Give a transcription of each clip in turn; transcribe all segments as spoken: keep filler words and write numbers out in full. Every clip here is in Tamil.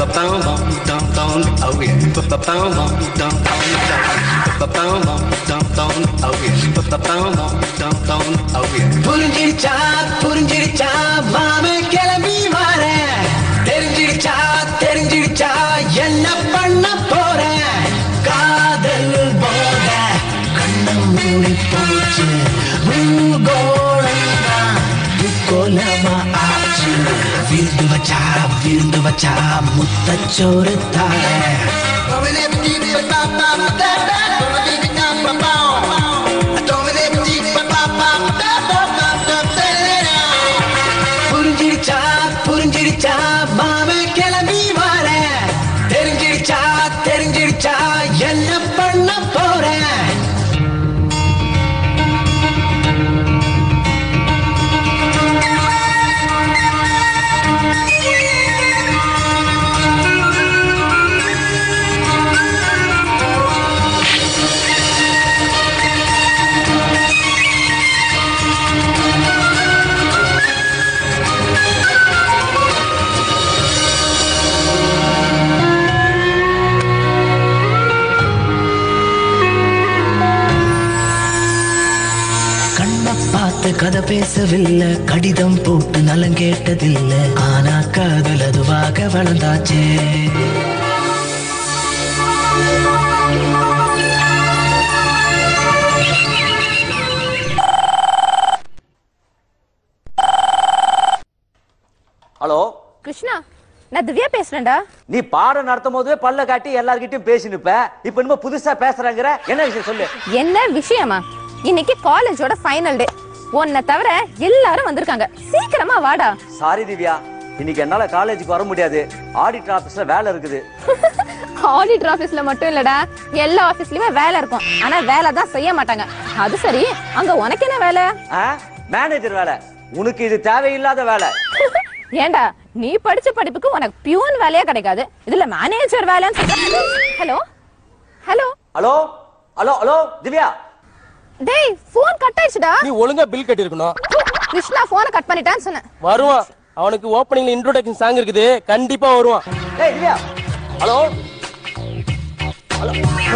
புரிஞ்சிடுச்சா புரிஞ்சிடுச்சா மாமே கிளம்பி வரேன். தெரிஞ்சிடுச்சா தெரிஞ்சிடுச்சா என்ன பண்ண போறேன். காதல் போத கண்ண மூடி போச்சு. கோலமா ஆச்சு. விருந்து வச்சா விருந்து வச்சா முத்தச்சோறு தார. புரிஞ்சிடுச்சா புரிஞ்சிடுச்சா மாமே கிளம்பி வரேன். தெரிஞ்சிடுச்சா தெரிஞ்சிடுச்சா என்ன பண்ண போறேன். கதை பேசவில்லை, கடிதம் போட்டு நலம் கேட்டதில்லை. ஆனா காதல் அதுவாக வளர்ந்தாச்சே. ஹலோ கிருஷ்ணா, நான் திவ்யா பேசுறேன்டா. நீ பாடம் நடத்தும் போதே பல்ல காட்டி எல்லார்கிட்டயும் பேசி நிப்ப. இப்ப இன்னும் புதுசா பேசுறாங்கற என்ன விஷயம் சொல்லு. என்ன விஷயமா? இன்னைக்கு காலேஜோட ஃபைனல் டே. உன்னை தவிர எல்லாரும் வந்திருக்காங்க. சீக்கிரமா வாடா. சாரி திவ்யா, இன்னைக்கு என்னால காலேஜுக்கு வர முடியாது. ஆடிட்டர் ஆபீஸ்ல வேலை இருக்குது. ஆடிட்டர் ஆபீஸ்ல மட்டும் இல்லடா, எல்லா ஆபீஸ்லயுமே வேலை இருக்கும். ஆனா வேலை தான் செய்ய மாட்டாங்க. அது சரி, அங்க உனக்கு என்ன வேலை? மேனேஜர் வேலை. உனக்கு இது தேவையில்லாத வேலை. ஏண்டா, நீ படிச்ச படிப்புக்கு உனக்கு பியூன் வேலையா கிடைக்காது, இதுல மேனேஜர் வேலைன்னு சொல்ற. Hello hello hello hello hello Divya. டேய், போன் கட் ஆயிடுச்சுடா. நீ ஒழுங்கா பில் கட்டி இருக்கணும். கிருஷ்ணா போனை கட் பண்ணிட்டான்னு சொன்னேன். வருவான். அவனுக்கு ஓபனிங்ல இன்ட்ரோடக்ஷன் சாங் இருக்குது, கண்டிப்பா வருவான். டேய் திவ்யா. Hello hello.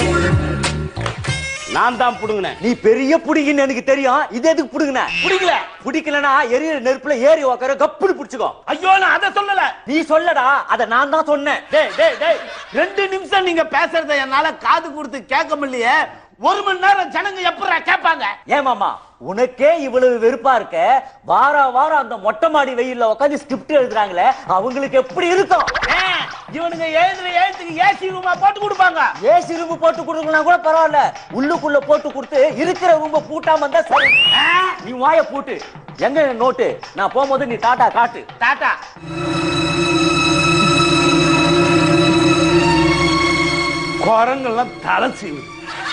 நான் தான் புடுங்கினேன். நீ பெரிய புடிங்கன்னு எனக்கு தெரியும். இது எதுக்கு புடுங்கின? புடிக்கல. புடிக்கலனா எரியற நெருப்புல ஏறி உட்கார கப்புனு புடிச்சுக்கோ. ஐயோ, நான் அத சொல்லல. நீ சொல்லடா, அத நான் தான் சொன்னேன். டேய் டேய் டேய், ரெண்டு நிமிஷம் நீங்க பேசுறத என்னால காது கொடுத்து கேட்க முடியலையே. ஒரு மணி நேரம் ஜனங்க எப்பறா கேட்பாங்க? ஏன் மாமா, உனக்கே இவ்வளவு வெறுப்பா இருக்க, வார வாரம் அந்த மொட்டை மாடி வெயில்ல உட்காந்து ஸ்கிரிப்ட் எழுதுறாங்களே, அவங்களுக்கு எப்படி இருக்கும்? இவனுங்க எழுதுற எழுத்துக்கு ஏசி ரூமா போட்டு கொடுப்பாங்க. ஏசி ரூம் போட்டு கொடுக்கலாம் கூட பரவாயில்ல, உள்ளுக்குள்ள போட்டு கொடுத்து இருக்கிற ரூம பூட்டாம இருந்தா சரி. நீ வாய பூட்டு. எங்க நோட்டு? நான் போகும்போது நீ டாடா காட்டு. டாடா. குரங்கெல்லாம் தலை செய்யுது.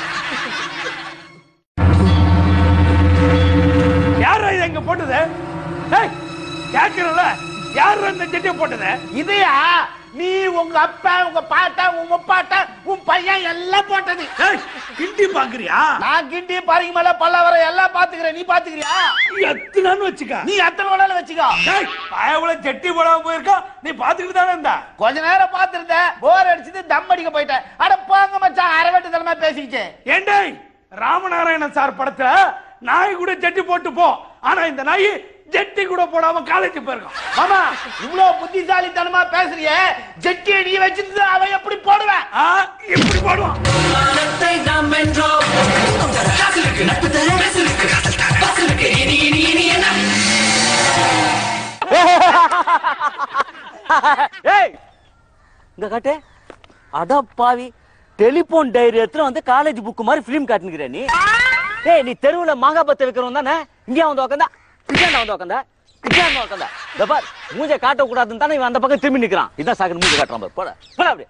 யாரு எங்க போட்டது? கேக்குறல, யாரு அந்த ஜெட்டியை போட்டது? இதையா நீ, உங்க அப்பா, உங்க பாட்டா, உங்க முப்பாட்டா, உன் பையன் எல்லாம் போட்டது. கிண்டி பாக்குறியா? நான் கிண்டி பாருங்க மேல பல்லவர எல்லாம் பாத்துக்கிறேன். நீ பாத்துக்கிறியா? எத்தனான்னு வச்சுக்க. நீ எத்தனை வேணாலும் வச்சுக்கோ. பயவுல ஜெட்டி போடாம போயிருக்கா, நீ பாத்துக்கிட்டு தானே இருந்தா? கொஞ்ச நேரம் பாத்துருந்த, போர் அடிச்சுட்டு தம் அடிக்க போயிட்டேன். அட போங்க மச்சான், அரவட்டு தரமா பேசிக்கிச்சு. ஏண்டே, ராமநாராயணன் சார் படத்துல நாய் கூட ஜெட்டி போட்டு போ, ஆனா இந்த நாய் ஜெட்டி கூட போடாம காலேஜ் போயிருக்கான். மாமா, இவ்வளவு புத்திசாலித்தனமா பேசுறியே, ஜெட்டி நீ வச்சிருந்து அவன் எப்படி போடுவேன்? எப்படி போடுவான்? இங்க காட்டு. அட பாவி, டெலிபோன் டைரி எடுத்து வந்து காலேஜ் புக் மாதிரி பிலிம் காட்டுனுக்கிற நீ. ஏய், நீ தெருவுல மாங்கா பத்த வைக்கிறவன் தானே? இங்கே வந்து உட்காந்தா, இங்கே வந்து உட்காந்தா, இங்கே வந்து உட்காந்தா. இந்த பார், மூஞ்ச காட்ட கூடாதுன்னு தானே இவன் அந்த பக்கம் திரும்பி நிக்கிறான். இதான் சாக்கு மூஞ்ச காட்டுறான் பாரு. போட போட அப்படி.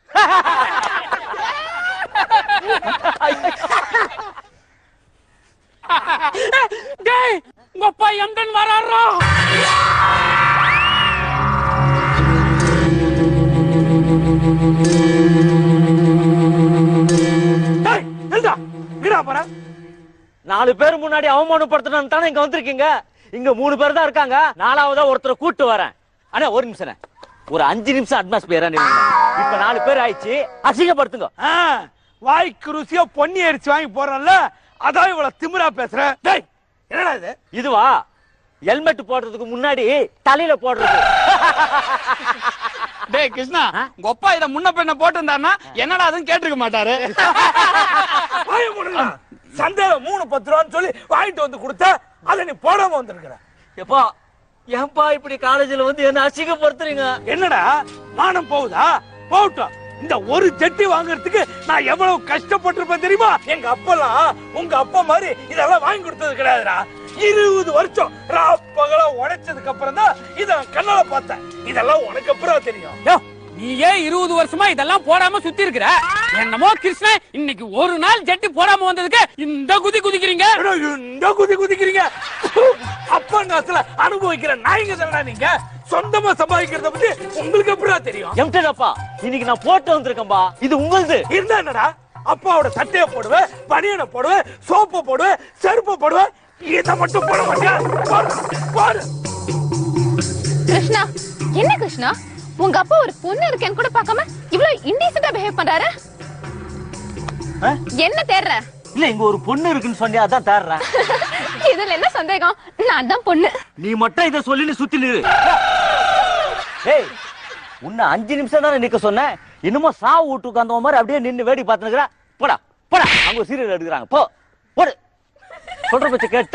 டேய், உங்க அப்பா எம்டன் வராரோ? டேய், நில்டா. எங்கடா போற? நாலு பேர் முன்னாடி அவமானப்படுத்தணும் தானே இங்க வந்திருக்கீங்க. இங்க மூணு பேர் தான் இருக்காங்க. நாலாவதா ஒருத்தரை கூட்டு வரேன். அண்ணா ஒரு நிமிஷம். ஒரு அஞ்சு நிமிஷம் அட்மாஸ்பியரா நில்லுங்க. இப்ப நாலு பேர் ஆயிடுச்சு, அசிங்கப்படுத்துங்க. வாய்க்கு ருசியா பொன்னி அரிசி வாங்கி போறோம்ல, அதான் இவ்வளவு திமிரா பேசுற. டேய் என்னடா இது? இதுவா ஹெல்மெட் போடுறதுக்கு முன்னாடி தலையில போடுறது. டேய் கிருஷ்ணா, உங்க அப்பா இத முன்ன பின்ன போட்டிருந்தாருன்னா என்னடா அதுன்னு கேட்டிருக்க மாட்டாரு. சந்தையில மூணு பத்து ரூபான்னு சொல்லி வாங்கிட்டு வந்து கொடுத்தா அதை நீ போடாம வந்திருக்கிற. எப்பா ஏன்பா இப்படி காலேஜ்ல வந்து என்ன அசிங்கப்படுத்துறீங்க? என்னடா மானம் போகுதா? போகட்டும். இந்த ஒரு ஜட்டி வாங்குறதுக்கு நான் எவ்வளவு கஷ்டப்பட்டிருப்பேன் தெரியுமா? எங்க அப்பெல்லாம் உங்க அப்பா மாதிரி இதெல்லாம் வாங்கி கொடுத்தது கிடையாதுடா. இருபது வருஷம் ராப்பகலா உடைச்சதுக்கு அப்புறம் தான் இத கண்ணால பார்த்தேன். இதெல்லாம் உனக்கு அப்புறம் தெரியும். நீ ஏன் இருபது வருஷமா இதெல்லாம் போடாம சுத்தி இருக்கிற? என்னமோ கிருஷ்ணன் இன்னைக்கு ஒரு நாள் ஜட்டி போடாம வந்ததுக்கு இந்த குதி குதிக்கிறீங்க. இந்த குதி குதிக்கிறீங்க. அப்பா காசுல அனுபவிக்கிற நாய்ங்க தானடா நீங்க. சொந்தமா சம்பாதிக்கிறத பத்தி உங்களுக்கு அப்புறம் தெரியும். எம்டன் அப்பா, இன்னைக்கு நான் போட்டு வந்திருக்கேன்பா. இது உங்களுது. இருந்தா என்னடா? அப்பாவோட சட்டையை போடுவேன், பனியனை போடுவேன், சோப்பு போடுவேன், செருப்பு போடுவேன். இதை மட்டும் போட மாட்டியா? பாரு கிருஷ்ணா, என்ன கிருஷ்ணா, உங்க அப்பா ஒரு பொண்ணு இருக்கேன்னு கூட பார்க்காம இவ்வளவு இன்டீசென்ட்டா பிஹேவ் பண்றாரு. என்ன தேடுற? இல்ல, இங்க ஒரு பொண்ணு இருக்குன்னு சொன்னியா, அதான் தேடுறேன். இதுல என்ன சந்தேகம்? நான் தான் பொண்ணு. நீ மட்டும் இத சொல்லி சுத்தி நிறு. ஏய், உன்னை அஞ்சு நிமிஷம் தானே நிக்க சொன்னேன். இன்னுமா சாவு வீட்டுக்கு அந்த மாதிரி அப்படியே நின்னு வேடி பார்த்துக்கிற. போடா போடா, அங்க சீரியல் எடுக்கிறாங்க. போ போடு. சொல்ற பச்சை கேட்டா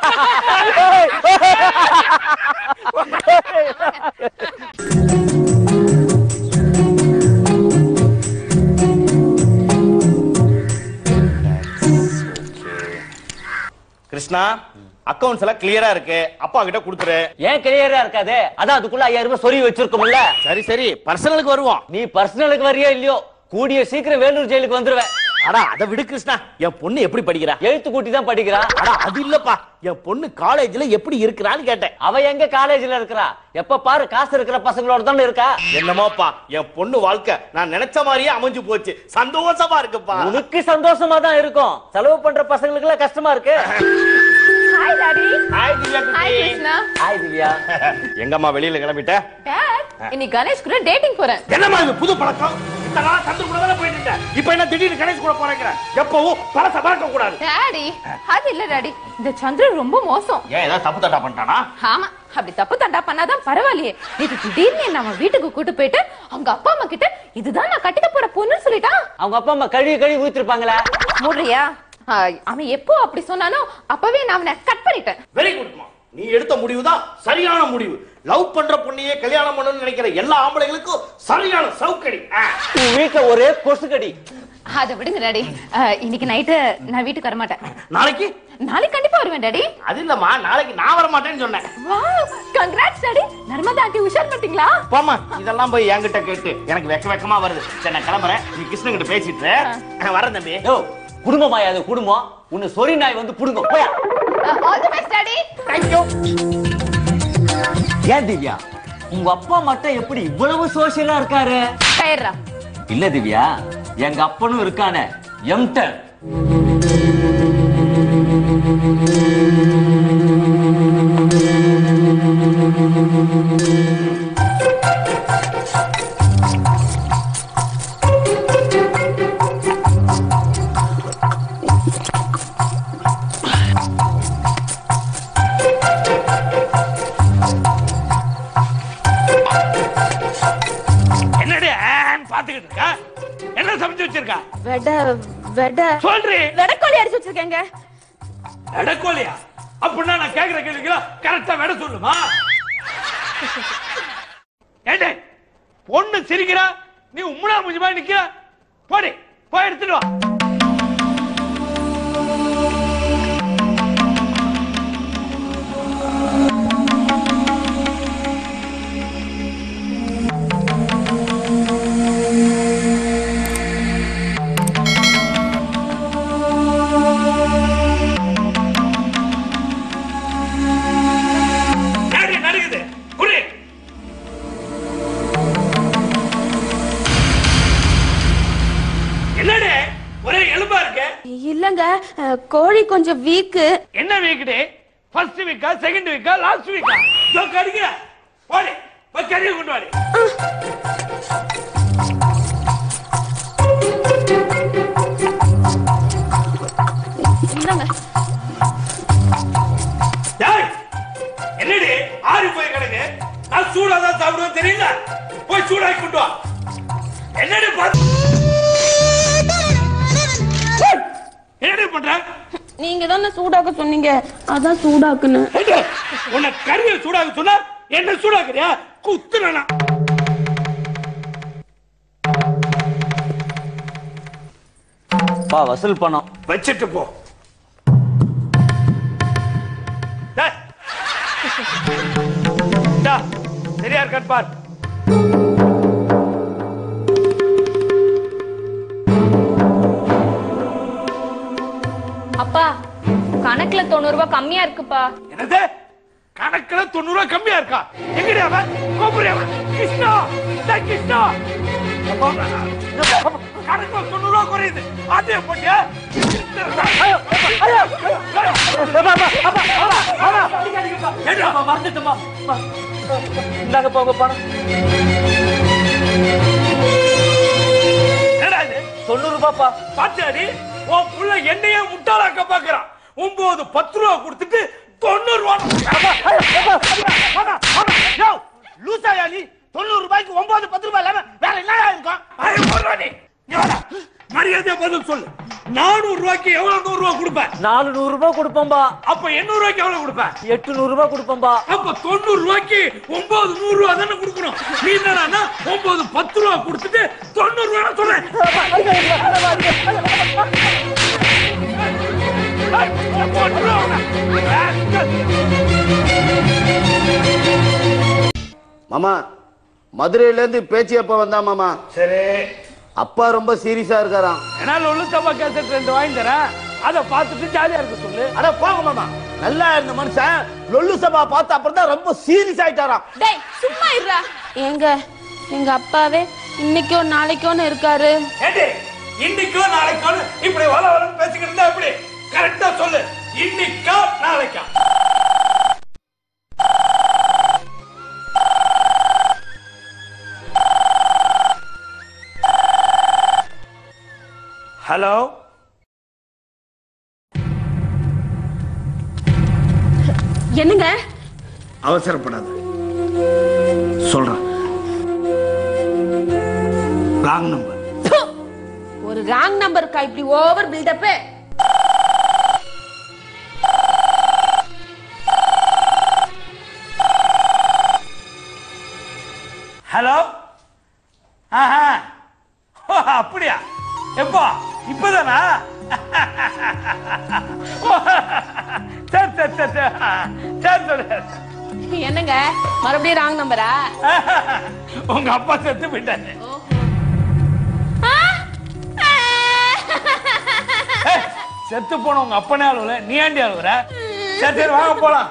கிருஷ்ணா, அக்கவுண்ட்ஸ் எல்லாம் கிளியரா இருக்கு, அப்பா கிட்ட கொடுத்துரு. ஏன் கிளியரா இருக்காது? அதான் அதுக்குள்ள ஐயாயிரம் ரூபாய் சொருவி வச்சிருக்கோம்ல. சரி சரி, பர்சனலுக்கு வருவோம். நீ பர்சனலுக்கு வரியா இல்லையோ, கூடிய சீக்கிரம் வேலூர் ஜெயிலுக்கு வந்துருவேன். அடா அதை விடு கிருஷ்ணா, என் பொண்ணு எப்படி படிக்கிறா? எழுத்து கூட்டி தான் படிக்கிறா. அடா அது இல்லப்பா, என் பொண்ணு காலேஜ்ல எப்படி இருக்கிறான்னு கேட்டேன். அவ எங்க காலேஜ்ல இருக்கிறா? எப்ப பாரு காசு இருக்கிற பசங்களோட தான் இருக்கா. என்னமோப்பா, என் பொண்ணு வாழ்க்கை நான் நினைச்ச மாதிரியே அமைஞ்சு போச்சு. சந்தோஷமா இருக்குப்பா. உனக்கு சந்தோஷமா தான் இருக்கும், செலவு பண்ற பசங்களுக்கு எல்லாம் கஷ்டமா இருக்கு. Hi daddy. ஹாய் திவ்யா குட்டி. ஹாய் கிருஷ்ணா. ஹாய் திவ்யா. எங்கம்மா வெளியில கிளம்பிட்ட? டாட், இன்னைக்கு கணேஷ் கூட டேட்டிங் போறேன். என்னமா இது புது பழக்கம்? இத்தனை நாள் சந்து கூட தானே போயிட்டு இருந்தேன். இப்போ என்ன திடீர்னு கணேஷ் கூட போறேங்கிற? எப்பவும் பழச மறக்க கூடாது. டாடி, அது இல்ல டாடி, இந்த சந்திரன் ரொம்ப மோசம். ஏன் ஏதாவது தப்பு தட்டா பண்ணிட்டானா? ஆமா, அப்படி தப்பு தண்டா பண்ணாதான் பரவாயில்லையே. இது திடீர்னு நம்ம வீட்டுக்கு கூட்டு போயிட்டு அவங்க அப்பா அம்மா கிட்ட இதுதான் நான் கட்டிக்க போற பொண்ணுன்னு சொல்லிட்டான். அவங்க அப்பா அம்மா கழுவி கழுவி ஊத்திருப்பாங்களா? முறையா? அவன் எப்போ அப்படி சொன்னானோ அப்பவே நான் அவனை கட் பண்ணிட்டேன். வெரி குட்மா, நீ எடுத்த முடிவு தான் சரியான முடிவு. லவ் பண்ற பொண்ணையே கல்யாணம் பண்ணணும்னு நினைக்கிற எல்லா ஆம்பளைகளுக்கும் சரியான சவுக்கடி. உன் வீட்டுல ஒரே கொசுக்கடி. அத விடுங்க டாடி, இன்னைக்கு நைட்டு நான் வீட்டுக்கு வர மாட்டேன். நாளைக்கு? நாளைக்கு கண்டிப்பா வருவேன் டாடி. அது இல்லம்மா, நாளைக்கு நான் வர மாட்டேன்னு சொன்னேன். Wow, congrats daddy. Narmada aunty உஷார் பண்ணிட்டீங்களா? போமா, இதெல்லாம் போய் என்கிட்ட கேட்டு எனக்கு வெக்க வெக்கமா வருது. சரி நான் கிளம்புறேன், நீ கிருஷ்ணன் கிட்ட பேசிட்டு வரேன் தம்பி. யோ, குடும்பமாயா அது குடும்பம்? உன்னை சொறி நாய் வந்து புடுங்க. போயா. All the best daddy. Thank you. ஏன் திவ்யா, உங்க அப்பா மட்டும் எப்படி இவ்வளவு சோஷியலா இருக்காரு? கயறா. இல்ல திவ்யா, எங்க அப்பனும் இருக்கானே, எம்டன். என்னடி பாத்துக்கிட்டு இருக்கா? என்ன சமைச்சு வச்சிருக்கா? வெட வெட சொல்றி. வெடக்கோழி அடிச்சு வச்சிருக்கேங்க. வெடக்கோழியா? அப்படின்னா நான் கேக்குற கேள்விக்கு கரெக்டா வெட சொல்லுமா? ஏண்டே, பொண்ணு சிரிக்கிறா, நீ உம்முனா முஞ்சி மாதிரி நிக்கிற. போடி, போய் எடுத்துட்டு வா. இல்லங்க, கோழி கொஞ்சம் வீக். என்ன வீக் டே? ஃபர்ஸ்ட் வீக்கா, செகண்ட் வீக்கா, லாஸ்ட் வீக்கா? ஜோக் அடிக்கிற. போடி, போய் கறியை கொண்டு வாடி. என்னடி ஆறி போய் கிடக்கு? நான் சூடாதான் சாப்பிடுவேன் தெரியல. போய் சூடாக்கி கொண்டு வா. என்னடி என்னடி பண்ற? நீங்க தானே சூடாக்க சொன்னீங்க, அதான் சூடாக்குன்னு. உன்னை கறியை சூடாக்க சொன்னா என்ன சூடாக்குறியா? குத்துனா பா வசூல் பணம் வச்சிட்டு போ. சரியா இருக்கான் பார். அப்பா கணக்குல தொண்ணூறு ரூபாய் கம்மியா இருக்குப்பா. என்னது கணக்குல தொண்ணூறு ரூபாய் கம்மியா இருக்கா? எங்கடி அவன்? கோபுரி அவன். கிருஷ்ணா கிருஷ்ணா கணக்குல தொண்ணூறு ரூபாய் குறையுது. அதே போட்டியா? இந்தாங்கப்பா உங்க பணம். தொண்ணூறு ரூபாப்பா. பாத்தாடி உன் புள்ள என்னையே முட்டாளாக்க பாக்குறான். ஒன்பது பத்து ரூபா கொடுத்துட்டு தொண்ணூறு ரூபா. லூசாயா நீ? தொண்ணூறு ரூபாய்க்கு ஒன்பது பத்து ரூபாய் இல்லாம வேற என்ன இருக்கும்? மரியாதையா பதில் சொல்லு. நானூறு ரூபாய்க்கு எவ்வளவு நூறு ரூபாய் கொடுப்பேன்? நாலு நூறு ரூபாய் கொடுப்போம்பா. அப்ப எண்ணூறு ரூபாய்க்கு எவ்வளவு கொடுப்பேன்? எட்டு நூறு ரூபாய் கொடுப்போம்பா. அப்ப தொண்ணூறு ரூபாய்க்கு ஒன்பது நூறு ரூபாய் தானே கொடுக்கணும். நீ என்னடா ஒன்பது பத்து ரூபாய் கொடுத்துட்டு தொண்ணூறு ரூபாய் சொல்றேன். மாமா மதுரையில இருந்து பேச்சியப்ப வந்தா மாமா. சரி. அப்பா ரொம்ப சீரியஸா இருக்காராம். என்னால ஒண்ணு சபா கேசட் ரெண்டு வாங்கி தரேன். அத பார்த்துட்டு ஜாலியா இருக்க சொல்லு. அட போங்க மாமா. நல்லா இருந்த மனுஷன் லொல்லு சபா பார்த்த அப்புறம் தான் ரொம்ப சீரியஸ் ஆயிட்டாராம். டேய் சும்மா இருடா. எங்க எங்க அப்பாவே இன்னைக்கோ நாளைக்கோன்னு இருக்காரு. ஏடி இன்னைக்கோ நாளைக்கோ இப்படி வள வளன்னு பேசிக்கிட்டு இருந்தா எப்படி? கரெக்டா சொல்லு. இன்னைக்கா நாளைக்கா? ஹலோ என்னங்க? அவசரப்படாத சொல்றேன். Wrong number. ஒரு ராங் நம்பருக்கா இப்படி ஓவர் பில்டப்? ஹலோ. ஆஹா அப்படியா? எப்போ? இப்பதானா? சரி சரி சரி சரி சரி. என்னங்க மறுபடியும் ராங் நம்பரா? உங்க அப்பா செத்து போயிட்டாரு. செத்து போன உங்க அப்பனே அழுவல, நீ ஏண்டி அழுவுற? சரி சரி வாங்க போலாம்.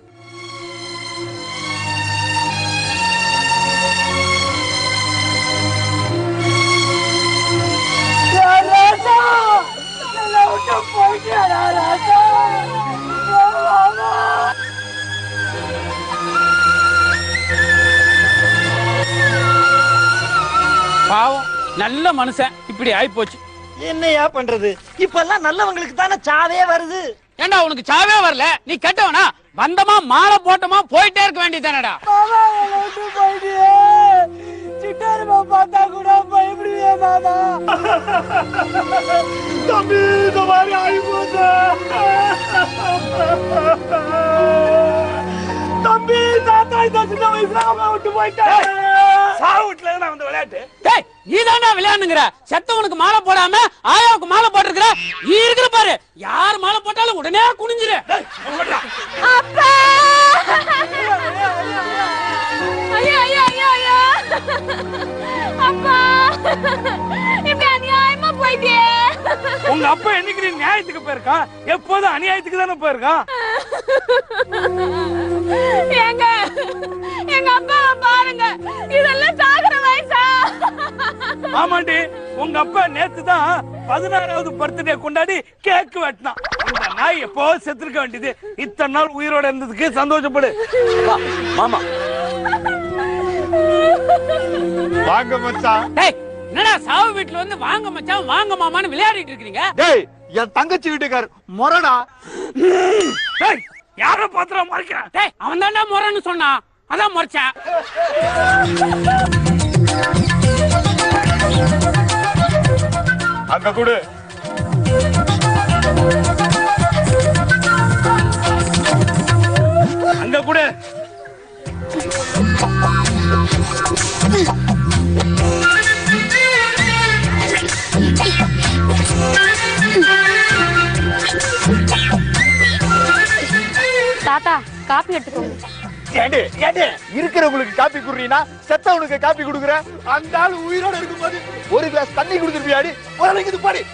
பாவம் நல்ல மனுஷன் இப்படி ஆயி போச்சு. என்னையா பண்றது? இப்பெல்லாம் நல்லவங்களுக்கு தானே சாவே வருது. ஏண்டா உனக்கு சாவே வரல? நீ கெட்டவனா? வந்தமா மாலை போட்டமா போயிட்டே இருக்க வேண்டியதானடா. சிட்டாரமா பார்த்தா கூட பயப்படுவியா மாமா? தம்பி இந்த மாதிரி ஆகி போச்சு. தம்பி தாத்தா இந்த சின்ன வயசுல அவன் விட்டு போயிட்டான். சாவுட்ல நான் வந்து விளையாட்டு. டேய் நீ தான்டா விளையாடுங்கற. செத்தவனுக்கு மாலை போடாம ஆயாவுக்கு மாலை போட்டுக்கற. நீ இருக்கிற பாரு. யார் மாலை போட்டாலும் உடனே குனிஞ்சிரு. அப்பா! ஐயா ஐயா ஐயா ஐயா! அப்பா! இப்படி அநியாயமா போயிட்டே. உங்க அப்பா என்னைக்கு நியாயத்துக்கு போயிருக்கான்? எப்போதும் அநியாயத்துக்கு தானே போயிருக்கான். ஏங்க எங்க அப்பா பாருங்க, இதெல்லாம் சாகுற வயசா? ஆமாண்டி, உங்க அப்பா நேத்து தான் பதினாறாவது பர்த்டே கொண்டாடி கேக் வெட்டினான். இந்த நாய் எப்போ செத்துருக்க வேண்டியது. இத்தனை நாள் உயிரோட இருந்ததுக்கு சந்தோஷப்படு. மாமா வாங்க மச்சான். டேய் என்னடா சாவு வீட்டுல வந்து வாங்க மச்சான் வாங்க மாமான்னு விளையாடிட்டு இருக்கீங்க? டேய் என் தங்கச்சி வீட்டுக்கார் மொரடா. டேய் யார பாத்திரம் முறைக்கிறான்? டேய் அவன் தான்டா முறைன்னு சொன்னான், அதான் முறைச்சேன். அங்க கூடு. அங்க கூடு. தாத்தா காப்பி எடுத்துக்கோங்க. ஏண்டே ஏண்டே இருக்கிறவங்களுக்கு காப்பி குடுறீனா செத்தவனுக்கு காப்பி குடுக்குற? அந்த ஆள் உயிரோட இருக்கும்போது ஒரு கிளாஸ் தண்ணி குடுத்துருப்பியாடி? ஒரு இது பாடி.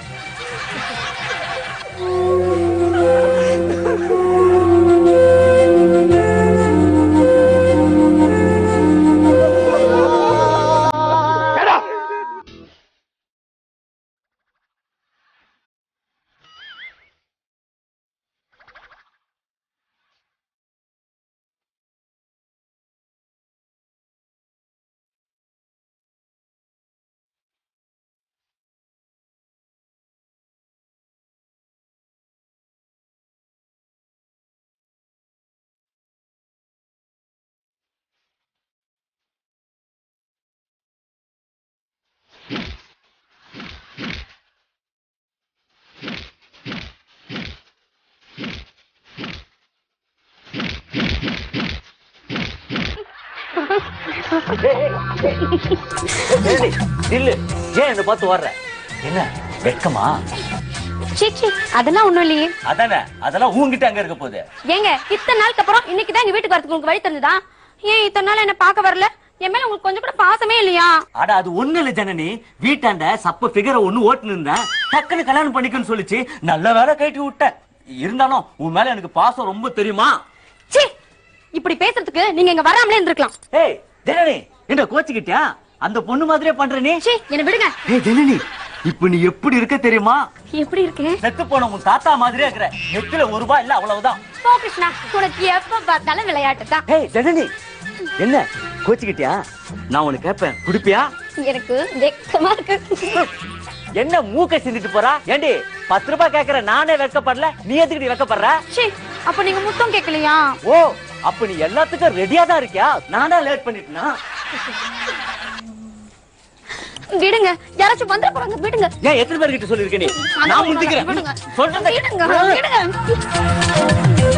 ஏன் என்ன பார்த்து வர்ற? என்ன வெக்கமா? சீச்சி அதெல்லாம் ஒண்ணும் இல்லையே. அதானே அதெல்லாம் உங்ககிட்ட அங்க இருக்க போகுது. ஏங்க இத்தனை நாளுக்கு அப்புறம் இன்னைக்கு தான் எங்க வீட்டுக்கு வரதுக்கு உங்களுக்கு வழி தெரிஞ்சுதா? ஏன் இத்தனை நாள் என்ன பார்க்க வரல? என் மேல உங்களுக்கு கொஞ்சம் கூட பாசமே இல்லையா? அட அது ஒண்ணு இல்ல ஜனனி, வீட்டாண்ட சப்ப ஃபிகரை ஒண்ணு ஓட்டுன்னு இருந்தேன், டக்குன்னு கல்யாணம் பண்ணிக்கன்னு சொல்லிச்சு, நல்ல வேலை கட்டி விட்டேன். இருந்தாலும் உன் மேல எனக்கு பாசம் ரொம்ப தெரியுமா? சீ இப்படி பேசுறதுக்கு நீங்க இங்க வராமலே இருந்திருக்கலாம். ஏய் ஜனனி என்ன கோச்சிக்கிட்டியா? அந்த பொண்ணு மாதிரியே பண்ற நீ. சீ என்ன விடுங்க. ஏய் ஜனனி இப்ப நீ எப்படி இருக்க தெரியுமா? எப்படி இருக்கேன்? செத்து போன உன் தாத்தா மாதிரியே இருக்கிற. நெத்தில ஒரு ரூபாய் இல்ல, அவ்வளவுதான். போ கிருஷ்ணா, உனக்கு எப்ப பார்த்தாலும் விளையாட்டு தான். ஏய் ஜனனி என்ன கோச்சிக்கிட்டியா? நான் உனக்கு கேட்பேன், குடிப்பியா? எனக்கு வெக்கமா இருக்கு. என்ன மூக்க சிந்திட்டு போறா? ஏண்டி பத்து ரூபாய் கேக்குற நானே வெக்கப்படல, நீ எதுக்கு வெக்கப்படுற? சீ அப்ப நீங்க முத்தம் கேட்கலையா? ஓ அப்ப நீ எல்லாத்துக்கும் ரெடியா தான் இருக்கியா? நானா லேட் பண்ணிட்டேனா? விடுங்க, யாராச்சும் வந்துட போறாங்க, விடுங்க. ஏன் எத்தனை பேர் கிட்ட சொல்லிருக்க நீ? நான் முந்திக்கிறேன். விடுங்க சொல்றத விடுங்க விடுங்க.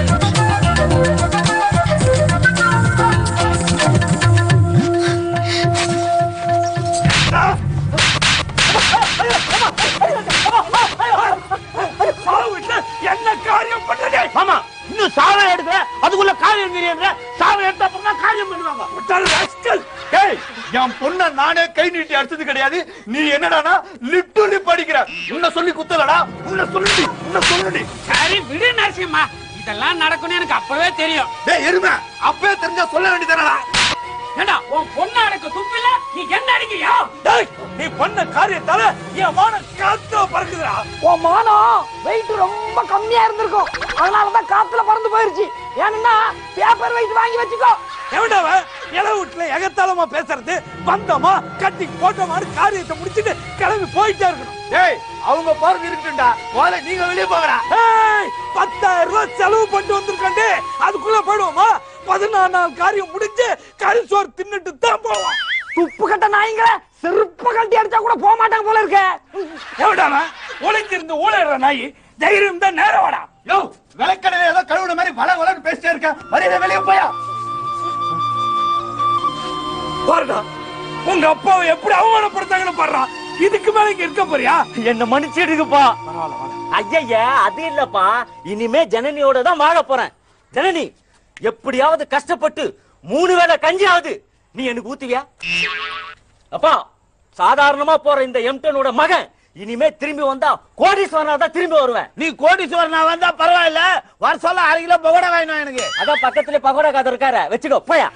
என்ன காரியம் பண்றதே? ஆமா இன்னும் சாரம் எடுக்கிற அதுக்குள்ள காரியம் தெரியுற. சாரம் எடுத்த அப்புறம் காரியம் பண்ணுவாங்க. ஏய் என் பொண்ண நானே கை நீட்டி அடிச்சது கிடையாது. நீ என்னடானா லிட்டு லிப் அடிக்கிற. உன்னை சொல்லி குத்தலடா, உன்னை சொல்லி உன்னை சொல்லி. சரி விடு நரசிம்மா, இதெல்லாம் நடக்கும்னு எனக்கு அப்பவே தெரியும். டேய் எருமை, அப்பவே தெரிஞ்சா சொல்ல வேண்டியதானடா. ஏண்டா உன் பொண்ணு அடக்க துப்பில நீ என்ன அடிக்கிறியா? டேய் நீ பண்ண காரியத்தால என் மானம் காத்துல பறக்குதுடா. உன் மானம் வெயிட் ரொம்ப கம்மியா இருந்திருக்கும், அதனாலதான் காத்துல பறந்து போயிருச்சு. ஏன்னா பேப்பர் வெயிட் வாங்கி வச்சுக்கோ. எவடாவ இலை வீட்டுல எகத்தாளமா பேசுறது, பந்தமா கட்டி போட்டோமான்னு காரியத்தை முடிச்சிட்டு கிளம்பி போயிட்டே இருக்கணும். ஏய் அவங்க போறது இருக்கட்டும்டா, போல நீங்க வெளியே போங்கடா. ஏய் பத்தாயிரம் ரூபாய் செலவு பண்ணிட்டு வந்திருக்காண்டே, அதுக்குள்ள போயிடுவோமா? பதினாறு நாள் காரியம் முடிஞ்சு கரிசோறு தின்னுட்டு தான் போவோம். துப்பு கட்ட நாய்ங்க செருப்பு கட்டி அடிச்சா கூட போக மாட்டாங்க போல இருக்க. எவடாவ ஒளிஞ்சிருந்து ஊழற நாய், தைரியம் தான் நேரம் வாடா. யோ விளக்கடையில ஏதோ கழுவுன மாதிரி வள வளன்னு பேசிட்டே இருக்க, மரியாதை வெளியே போயா. பாருடா உங்க அப்பாவை எப்படி அவமானப்படுத்தாங்கன்னு பாடுறா. இதுக்கு மேல இங்க இருக்க போறியா? என்ன மன்னிச்சிடுங்கப்பா. ஐயா அது இல்லப்பா, இனிமே ஜனனியோட தான் வாழ போறேன். ஜனனி எப்படியாவது கஷ்டப்பட்டு மூணு வேளை கஞ்சியாவது நீ எனக்கு ஊத்துவியா? அப்பா சாதாரணமா போற இந்த எம்டனோட மகன் இனிமே திரும்பி வந்தா கோடீஸ்வரனா தான் திரும்பி வருவேன். நீ கோடீஸ்வரனா வந்தா பரவாயில்ல, வர சொல்ல அரை கிலோ பகோடா வேணும் எனக்கு. அதான் பக்கத்துல பகோடா கதை இருக்காரு, வச்சுக்கோ போயா.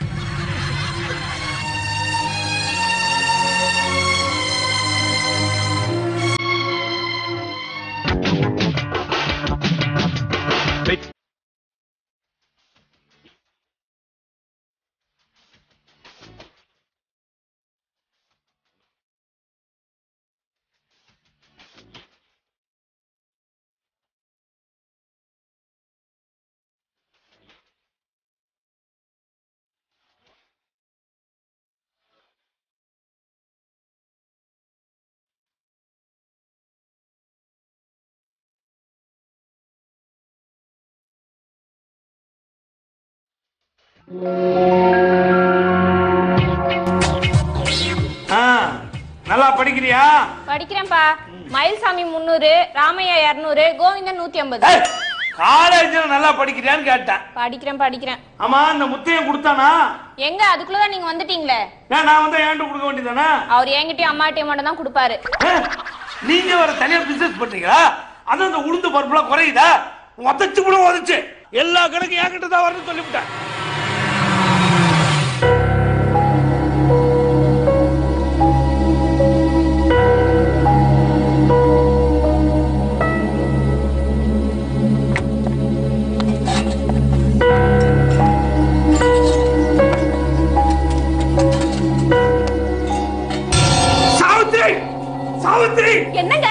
நல்லா படிக்கிறியா? படிக்கிறேன்ப்பா. மயில்சாமி முன்னூறு, ராமையா இருநூறு, கோவிந்தன் நூத்தி ஐம்பது. காலேஜ்ல நல்லா படிக்கிறியான்னு கேட்டேன். படிக்கிறேன் படிக்கிறேன். ஆமா, இந்த முத்தையன் கொடுத்தானா? எங்க அதுக்குள்ளதான் நீங்க வந்துட்டீங்களே. நான் வந்தா ஏன்ட்டு கொடுக்க வேண்டியதானே? அவர் என்கிட்டயும் அம்மாட்டையும் மட்டும் தான் கொடுப்பாரு. நீங்க வேற தனியா பிசினஸ் பண்றீங்களா? அதான் இந்த உளுந்து பருப்புலாம் குறையுதா? உதச்சு கூட உதச்சு எல்லா கணக்கும் என்கிட்ட தான் வரணும்னு சொல்லிவிட்டேன். என்னங்க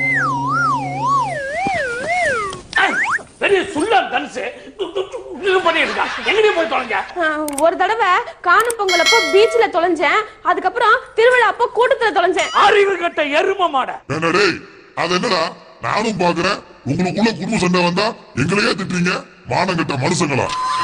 பெரிய சுள்ளம் தனுசு பண்ணிருக்கா? எங்கடி போய் தொலைஞ்ச? ஒரு தடவை காணும் பொங்கலப்போ பீச்ல தொலைஞ்சேன். அதுக்கப்புறம் திருவிழா அப்போ கூட்டத்துல தொலைஞ்சேன். அறிவு கட்ட எரும மாட. அது என்னடா நானும் பாக்குறேன். உங்களுக்குள்ள குடும்ப சண்டை வந்தா எங்களையே திட்டுறீங்க. மானங்கட்ட மனுஷங்களா?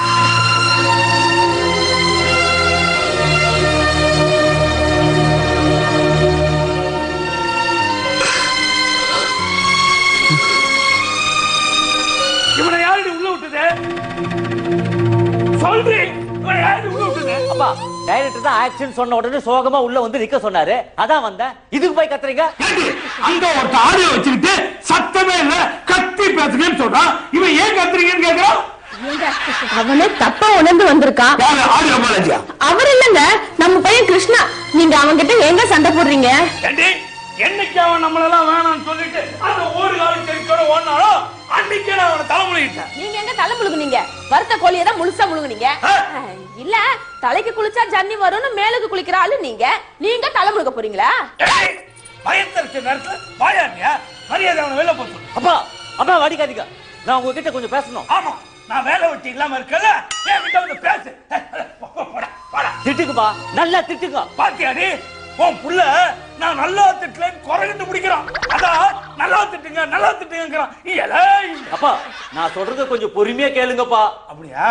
இவனை யாரு உள்ள விட்டது? சொல்றேன். இவனை யாரு உள்ள விட்டது? அப்பா, டைரக்டர் தான் ஆக்ஷன் சொன்ன உடனே சோகமா உள்ள வந்து நிக்க சொன்னாரு. அதான் வந்தேன். இதுக்கு போய் கத்துறீங்க? அங்க ஒரு ஆடியோ வச்சுக்கிட்டு சத்தமே இல்ல கத்தி பேசுங்கன்னு சொல்றான். இவன் ஏன் கத்துறீங்கன்னு கேக்குறான். அவனே தப்பா உணர்ந்து வந்திருக்கான். ஆடியோ பாலாஜியா? அவர் இல்லங்க, நம்ம பையன் கிருஷ்ணா. நீங்க அவங்கிட்ட எங்க சண்டை போடுறீங்க? என்னைக்கு அவன் நம்மளெல்லாம் வேணாம்னு சொல்லிட்டு அந்த ஒரு காலம் செடிக்கோட ஓடினாலும் அன்னைக்கே நான் அவனை தலைமுழுகிட்டேன். நீங்க எங்க தலை முழுகுனீங்க? வறுத்த கோழியை தான் முழுசா முழுகுனீங்க. இல்ல, தலைக்கு குளிச்சா ஜன்னி வரும்னு மேலுக்கு குளிக்கிற ஆளு நீங்க. நீங்க தலை முழுக போறீங்களா? பயத்தரிச்ச நேரத்துல பாயாண்டியா? மரியாதை அவனை வெளில போச்சு. அப்பா, அப்பா வடிக்காதீங்க. நான் உங்ககிட்ட கொஞ்சம் பேசணும். ஆமா, நான் வேலை வெட்டி இல்லாம இருக்கல. ஏன் கிட்ட வந்து பேசு. திட்டுக்குப்பா, நல்லா திட்டுங்க. பாத்தியாடி உன் புள்ள நான் நல்லா திட்டலன்னு குறைந்து முடிக்கிறான். அதான் நல்லா திட்டுங்க நல்லா திட்டுங்கிறான். அப்பா, நான் சொல்றத கொஞ்சம் பொறுமையா கேளுங்கப்பா. அப்படியா?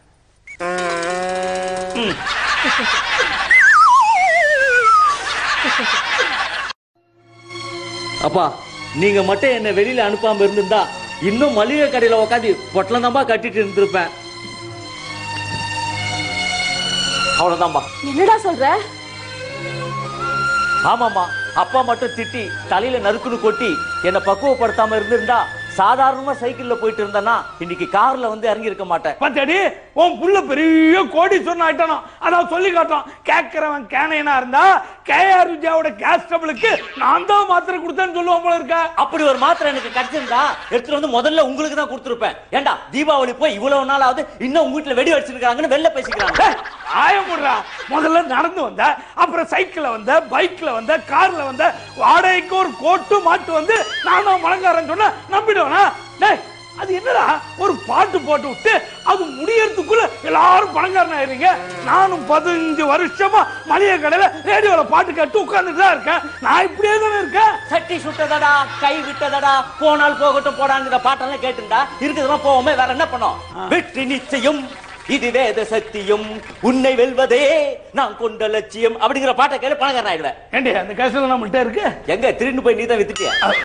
அப்பா, நீங்க மட்டும் என்ன வெளியில அனுப்பாம இருந்திருந்தா இன்னும் மளிகை கடையில உட்காந்து பொட்டலம் தான்பா கட்டிட்டு இருந்திருப்பேன். அவ்வளவுதான்பா. என்னடா சொல்ற? ஆமாமா, அப்பா மட்டும் திட்டி தலையில நறுக்குன்னு கொட்டி என்ன பக்குவப்படுத்தாம இருந்திருந்தா சாதாரணமா சைக்கிள்ல போயிட்டு இருந்தானா இன்னைக்கு கார்ல வந்து இறங்கி இருக்க மாட்டேன். பத்தடி உன் புள்ள பெரிய கோடீஸ்வரன் ஆயிட்டானோ. அதான் சொல்லி காட்டுறான். கேட்கிறவன் கேனையனா இருந்தா கேஆர் விஜயாவோட கேஸ்டபிளுக்கு நான் தான் மாத்திரை கொடுத்தேன்னு சொல்லுவான் போல இருக்க. அப்படி ஒரு மாத்திரை எனக்கு கிடைச்சிருந்தா எடுத்துட்டு வந்து முதல்ல உங்களுக்கு தான் கொடுத்துருப்பேன். ஏண்டா தீபாவளி போய் இவ்வளவு நாள் ஆகுது இன்னும் உங்க வீட்டுல வெடி வச்சிருக்காங்கன்னு வெளில பேசிக்கிறாங்க. ஆயம் போடுறா. முதல்ல நடந்து வந்த, அப்புறம் சைக்கிள்ல வந்த, பைக்ல வந்த, கார்ல வந்த, வாடகைக்கு ஒரு கோட்டு மாட்டு வந்து நானும் மலங்காரன் சொன்ன நம்பிடுவேனா? அது என்னடா ஒரு பாட்டு போட்டு விட்டு அது முடியறதுக்குள்ள எல்லாரும் பணக்காரன் ஆயிருங்க. நானும் பதினஞ்சு வருஷமா மளிகை கடையில ரேடியோல பாட்டு கேட்டு உட்கார்ந்துட்டு தான் இருக்கேன். நான் இப்படியே தானே இருக்கேன். சட்டி சுட்டதடா, கை விட்டதடா, போனால் போகட்டும் போடாங்கிற பாட்டெல்லாம் கேட்டுண்டா இருக்குதுதான் போவோமே. வேற என்ன பண்ணோம்? வெற்றி நிச்சயம், இது வேத சத்தியம், உன்னை வெல்வதே நான் கொண்ட லட்சியம் அப்படிங்கிற பாட்டை கேட்டு பணக்காரன் ஆயிடுவேன். ஏண்டி அந்த கஷ்டம் நம்மள்ட்ட இருக்கு? எங்க திருண்டு போய் நீ தான் வித்துட்டியா?